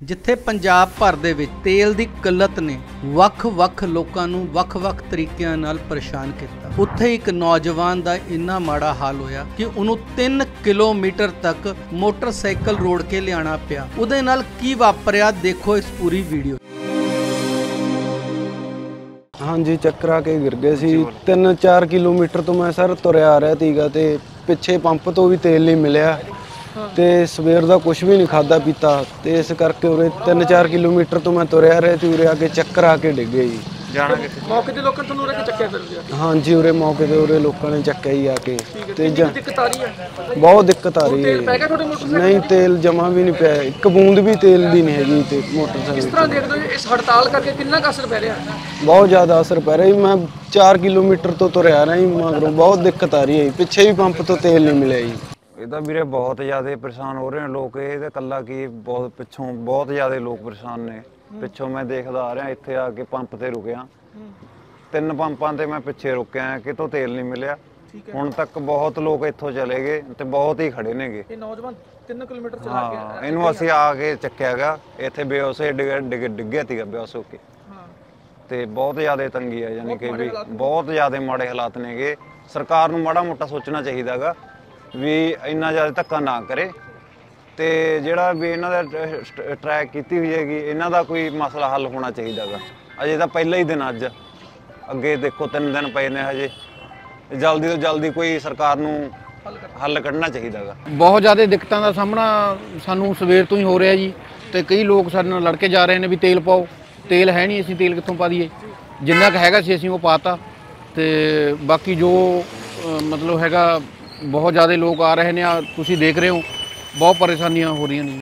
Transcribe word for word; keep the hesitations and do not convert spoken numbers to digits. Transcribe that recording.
ਜਿੱਥੇ ਪੰਜਾਬ ਭਰ ਦੇ ਵਿੱਚ ਤੇਲ ਦੀ ਕਿੱਲਤ ਨੇ ਵੱਖ-ਵੱਖ ਲੋਕਾਂ ਨੂੰ ਵੱਖ-ਵੱਖ ਤਰੀਕਿਆਂ ਨਾਲ ਪਰੇਸ਼ਾਨ ਕੀਤਾ, ਉੱਥੇ ਇੱਕ ਨੌਜਵਾਨ ਦਾ ਇੰਨਾ ਮਾੜਾ ਹਾਲ ਹੋਇਆ ਕਿ ਉਹਨੂੰ ਤਿੰਨ ਕਿਲੋਮੀਟਰ ਤੱਕ ਮੋਟਰਸਾਈਕਲ ਰੋੜ ਕੇ ਲਿਆਣਾ ਪਿਆ। ਉਹਦੇ ਨਾਲ ਕੀ ਵਾਪਰਿਆ ਦੇਖੋ ਇਸ ਪੂਰੀ ਵੀਡੀਓ। हाँ जी, चक्करा के गिर गए सी। तीन चार किलोमीटर तो मैं सर तुरया आ रहा थीगा ते पिछे पंप तो भी तेल नहीं मिलिया ते सवेर दा कुछ भी नहीं खादा पीता ते इस करके उरे तीन चार किलोमीटर तो मैं तुरया रहा थी, उरे आके चक्कर आके डिग गए जी। जाना किथे मौके ते लोकां तों उरे के चक्किया फिर गया। हाँ जी, उरे मौके ते उरे लोकां ने चक्किया ही आके ते दिक्कत आ रही है, बहुत दिक्कत आ रही तेल पै गया थोड़े है। मोटरसाइकिल नहीं, तेल जमा भी नहीं पाया, एक बूंद भी तेल दी नहीं हैगी ते किस मोटरसाइकिल तरह देखदे हो इस हड़ताल करके कितना का असर पै रहा है? बहुत ज़्यादा असर पै रहा है। मैं चार किलोमीटर तो तुरया आ रहा ही मगरों बहुत दिक्कत आ रही है। पिछे भी पंप तो तेल नहीं मिले जी। ਇਹ ਤਾਂ ਵੀਰੇ ਬਹੁਤ ਜ਼ਿਆਦਾ ਪਰੇਸ਼ਾਨ ਹੋ ਰਹੇ ਨੇ ਲੋਕ। ਇਹ ਤਾਂ ਇਕੱਲਾ ਕੀ ਬਹੁਤ ਪਿੱਛੋਂ ਬਹੁਤ ਜ਼ਿਆਦਾ ਲੋਕ ਪਰੇਸ਼ਾਨ ਨੇ। ਪਿੱਛੋਂ ਮੈਂ ਦੇਖਦਾ ਆ ਰਿਹਾ, ਇੱਥੇ ਆ ਕੇ ਪੰਪ ਤੇ ਰੁਕਿਆ, ਤਿੰਨ ਪੰਪਾਂ ਤੇ ਮੈਂ ਪਿੱਛੇ ਰੁਕਿਆ, ਕਿਤੋਂ ਤੇਲ ਨਹੀਂ ਮਿਲਿਆ। ਹੁਣ ਤੱਕ ਬਹੁਤ ਲੋਕ ਇੱਥੋਂ ਚਲੇ ਗਏ ਤੇ ਬਹੁਤ ਹੀ ਖੜੇ ਨੇਗੇ। ਇਹ ਨੌਜਵਾਨ ਤਿੰਨ ਕਿਲੋਮੀਟਰ ਚਲਾ ਕੇ ਹਾਂ, ਇਹਨੂੰ ਅਸੀਂ ਆ ਕੇ ਚੱਕਿਆ ਗਾ, ਇੱਥੇ ਬੇਹੋਸ਼ ਡਿੱਗ ਡਿੱਗਿਆ ਸੀਗਾ ਬੇਹੋਸ਼ ਹੋ ਕੇ। ਤੇ ਬਹੁਤ ਜ਼ਿਆਦਾ ਤੰਗੀ ਹੈ, ਯਾਨੀ ਕਿ ਵੀ ਬਹੁਤ ਜ਼ਿਆਦਾ ਮਾੜੇ ਹਾਲਾਤ ਨੇਗੇ। ਸਰਕਾਰ ਨੂੰ ਮਾੜਾ ਮੋਟਾ ਸੋਚਣਾ ਚਾਹੀਦਾ ਗਾ ਵੀ ਇੰਨਾ ਜ਼ਿਆਦਾ ਧੱਕਾ ਨਾ ਕਰੇ ਤੇ ਜਿਹੜਾ ਵੀ ਇਹਨਾਂ ਦਾ ਟਰੈਕ ਕੀਤੀ ਹੋਈ ਹੈਗੀ, ਇਹਨਾਂ ਦਾ ਕੋਈ ਮਸਲਾ ਹੱਲ ਹੋਣਾ ਚਾਹੀਦਾ ਗਾ। ਅਜੇ ਤਾਂ ਪਹਿਲਾ ਹੀ ਦਿਨ, ਅੱਜ ਅੱਗੇ ਦੇਖੋ ਤਿੰਨ ਦਿਨ ਪਏ ਨੇ ਹਜੇ। ਜਲਦੀ ਤੋਂ ਜਲਦੀ ਕੋਈ ਸਰਕਾਰ ਨੂੰ ਹੱਲ ਕੱਢਣਾ ਚਾਹੀਦਾ ਗਾ। ਬਹੁਤ ਜ਼ਿਆਦਾ ਦਿੱਕਤਾਂ ਦਾ ਸਾਹਮਣਾ ਸਾਨੂੰ ਸਵੇਰ ਤੋਂ ਹੀ ਹੋ ਰਿਹਾ ਜੀ। ਤੇ ਕਈ ਲੋਕ ਸਾਡੇ ਨਾਲ ਲੜ ਕੇ ਜਾ ਰਹੇ ਨੇ ਵੀ ਤੇਲ ਪਾਓ, ਤੇਲ ਹੈ ਨਹੀਂ, ਅਸੀਂ ਤੇਲ ਕਿੱਥੋਂ ਪਾ ਦਈਏ। ਜਿੰਨਾ ਕੁ ਹੈਗਾ ਸੀ ਅਸੀਂ ਉਹ ਪਾਤਾ ਤੇ ਬਾਕੀ ਜੋ ਮਤਲਬ ਹੈਗਾ ਬਹੁਤ ਜ਼ਿਆਦਾ ਲੋਕ ਆ ਰਹੇ ਨੇ, ਤੁਸੀਂ ਦੇਖ ਰਹੇ ਹੋ ਬਹੁਤ ਪਰੇਸ਼ਾਨੀਆਂ ਹੋ ਰਹੀਆਂ ਨੇ।